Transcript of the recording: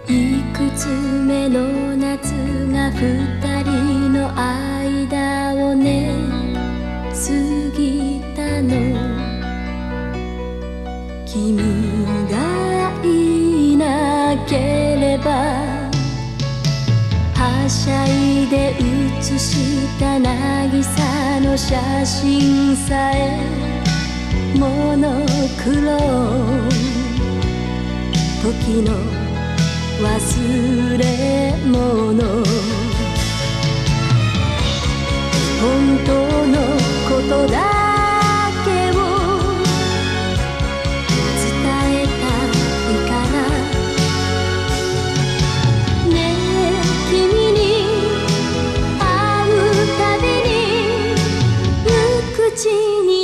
いくつ目の夏が二人の間をね過ぎたの。君がいなければはしゃいで写した渚の写真さえモノクロ時の忘れ物。本当のことだけを伝えたいからね。え君に会うたびに無口に